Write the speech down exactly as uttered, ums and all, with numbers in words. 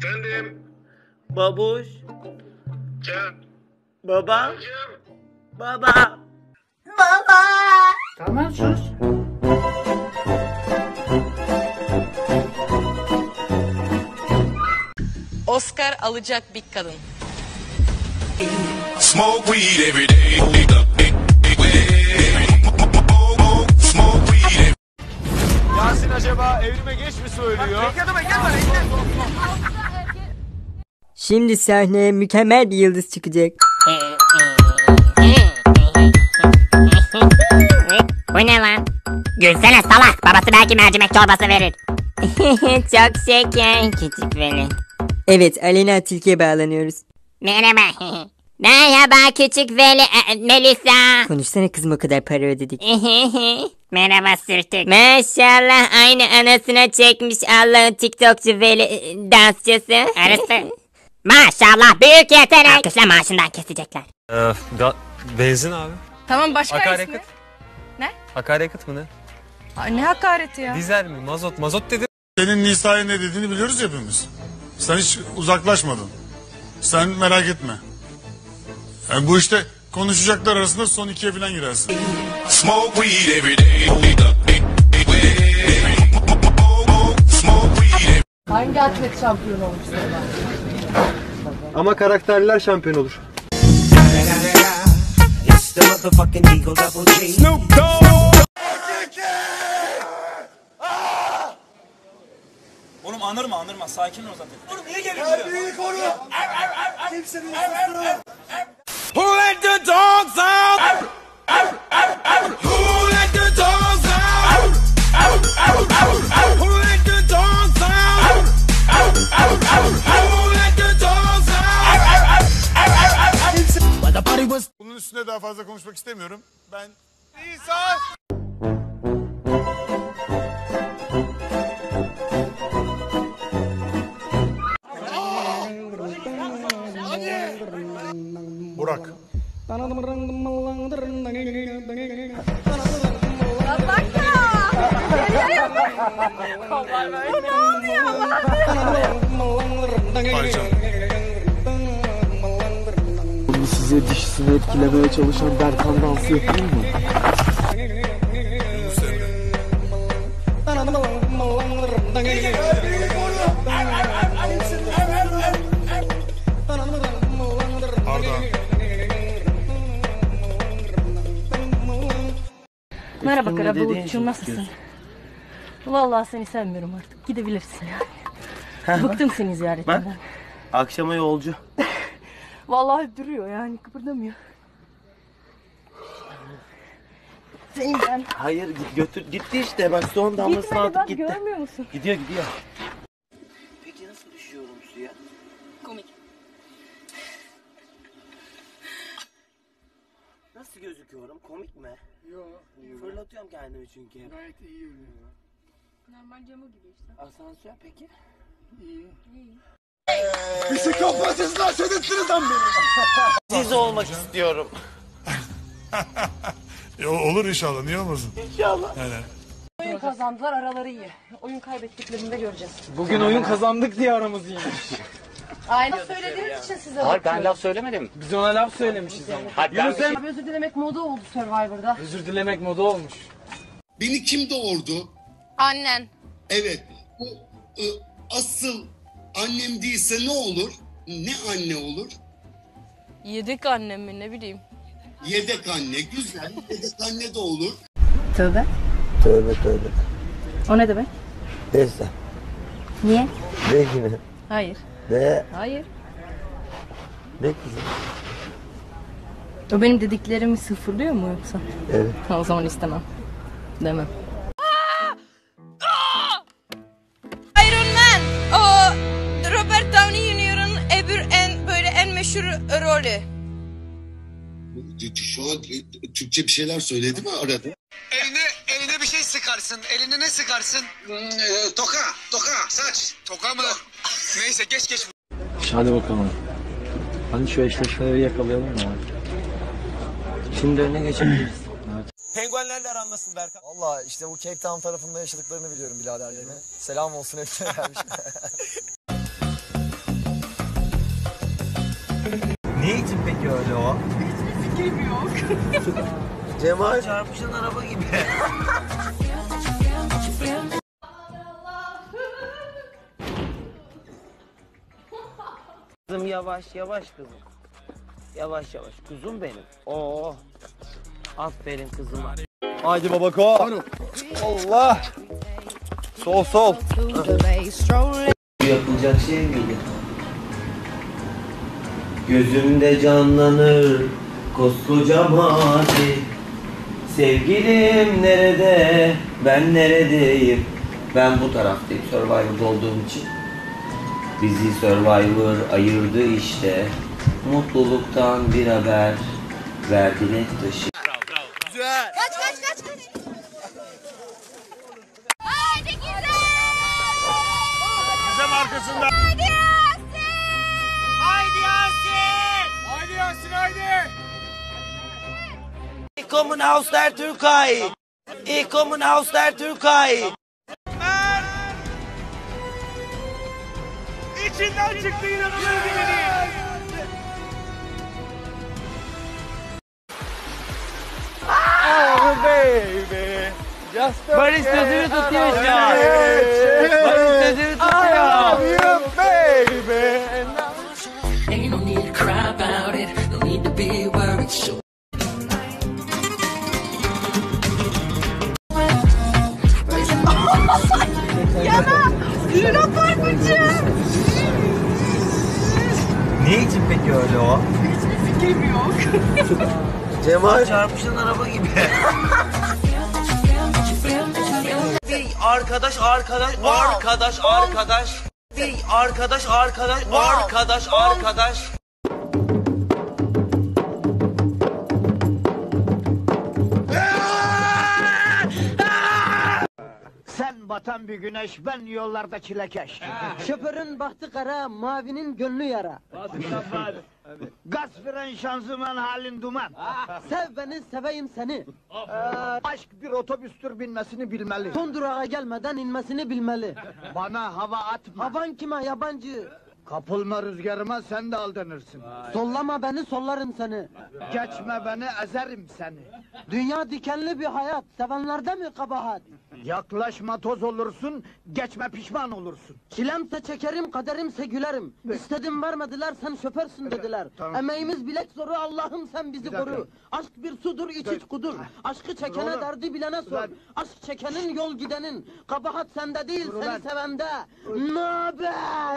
Efendim. Babuş. Can. Baba. Can. Baba. Baba. Tamam sus. Oscar alacak bir kadın. Smoke weed every day. Smoke weed. Yasin acaba evrime geç mi söylüyor? Şimdi sahneye mükemmel bir yıldız çıkacak. Bu ne lan? Gülsene salak. Babası belki mercimek çorbası verir. Çok şeker küçük veli. Evet, Aleyna Tilki'ye bağlanıyoruz. Merhaba. Merhaba küçük veli. e, Melisa. Konuşsana kızım, o kadar para ödedik. Merhaba sürtük. Maşallah aynı anasına çekmiş Allah'ın TikTokçu veli e, dansçısı. Arası. Maşallah büyük yetenek. Alkışla, maaşından kesecekler. Ee, ga- benzin abi. Tamam, başka Akaryakıt. ismi? Ne? Akaryakıt mı ne? Aa, ne hakareti ya? Dizel mi? Mazot. Mazot dedi. Senin Nisa'ya ne dediğini biliyoruz hepimiz. Sen hiç uzaklaşmadın. Sen merak etme. Yani bu işte konuşacaklar arasında son ikiye falan girersin. Smoke weed every day. Smoke weed. Hangi atlet şampiyon olmuş sana? Ama karakterler şampiyon olur. Snoop Dogg. Oğlum anırma anırma, sakin ol zaten. Oğlum niye geliyorsun? Büyük oğlum. Kimsenin sesini. Who let the dogs out? Who let the dogs out? Who let the dogs out? Who let the dogs out? Bunun üstüne daha fazla konuşmak istemiyorum. Ben Nisa. Burak. Aycan. Size dişisini etkilemeye çalışan Berkan dansı yapayım mı? Merhaba Karabulutçum, nasılsın? Vallahi seni sevmiyorum artık. Gidebilirsin yani. Bıktım seni ziyaretinden. Bak. Akşama yolcu. Vallahi duruyor yani, kıpırdamıyor. Senin ben. Hayır git götür. Gitti işte. Bak son damlasını Gitmedi atıp bak, gitti. görmüyor musun? Gidiyor gidiyor. Peki nasıl düşüyorum suya? Komik. Nasıl gözüküyorum? Komik mi? Yok. Fırlatıyorum kendimi çünkü. Gayet iyi yürüyor. Normal camı gibi işte. Asansör peki? İyi. İyi. Psikopatizler sedetsiniz lan beni. Siz olmak istiyorum. E, olur inşallah, niye olmasın? İnşallah. Yani. Oyun kazandılar, araları iyi. Oyun kaybettiklerinde göreceğiz. Bugün oyun kazandık diye aramız iyiymiş. Aynen söylediğiniz için size Hayır ben bakıyorum. laf söylemedim. Biz ona laf söylemişiz ama. Hayır, ben bir şey- Abi özür dilemek moda oldu Survivor'da. Özür dilemek moda olmuş. Beni kim doğurdu? Annen. Evet. Bu ı, asıl annem değilse ne olur? Ne anne olur? Yedik annemi, ne bileyim. Yedek anne. Güzel. Yedek anne de olur. Tövbe. Tövbe tövbe. O ne demek? Neyse. Niye? Ne yine? Hayır. Ne? Hayır. Ne kızım? O benim dediklerimi sıfırlıyor mu yoksa? Evet. Ha, o zaman istemem. Demem. Iron Man. O Robert Downey Junior'ın öbür en böyle en meşhur rolü. Şu an e, Türkçe bir şeyler söyledi mi arada? Eline, eline bir şey sıkarsın. Eline ne sıkarsın? E, toka, toka, saç. Toka mı? Neyse geç geç. Hadi bakalım. Hadi şu eşleşmeleri yakalayalım ya. Şimdi önüne geçebiliriz. Penguenlerle aran nasıl Berkan? Valla işte bu Cape Town tarafında yaşadıklarını biliyorum biraderlerine. Selam olsun hepsine gelmiş. öyle o? Hiçbir fikrim yok. Cemal çarpışan araba gibi. Kızım yavaş yavaş kızım. Yavaş yavaş kuzum benim. Oo. Aferin kızıma. Haydi babako. Allah. Sol sol. Yapılacak şey miydi? Gözümde canlanır koskoca mavi. Sevgilim nerede? Ben neredeyim? Ben bu taraftayım Survivor'da olduğum için. Bizi Survivor ayırdı işte. Mutluluktan bir haber verdi net dışı. Güzel. Kaç kaç kaç kaç. Haydi güzel. Gizem arkasında. Haydi Yasin. Haydi Yasin. Haydi Yasin haydi. Ich komme aus der Türkei. Ich komme aus der Türkei. İçinden çıktı inanılır gibi değil. Oh baby. Barış sözünü tutuyor şu an. Barış sözünü tutuyor. You baby. Ain't no need to cry about it. No need to be worried. So Yana! Luna Park'ıncı! Ne için peki öyle o? Hiçbir fikrim yok. Cemal çarpışan araba gibi. Arkadaş arkadaş arkadaş arkadaş. Arkadaş arkadaş arkadaş arkadaş. Sen batan bir güneş, ben yollarda çilekeş. Şoförün bahtı kara, mavinin gönlü yara. Gaz fren şanzıman halin duman. Sev beni, seveyim seni. Ee, aşk bir otobüstür, binmesini bilmeli. Son durağa gelmeden inmesini bilmeli. Bana hava atma. Havan kime yabancı? Kapılma rüzgarıma, sen de aldanırsın. Sollama beni, sollarım seni. Geçme beni, ezerim seni. Dünya dikenli bir hayat, sevenlerde mi kabahat? Yaklaşma, toz olursun, geçme pişman olursun. Çilemse çekerim, kaderimse gülerim. İstedim vermediler, sen şoförsün dediler. Tamam. Emeğimiz bilek zoru, Allah'ım sen bizi Bir dakika. koru. Aşk bir sudur, iç iç kudur. Aşkı çekene Dur oğlum. derdi bilene sor. Ulan. Aşk çekenin yol gidenin. Kabahat sende değil, Dur seni ulan. sevende. Naber?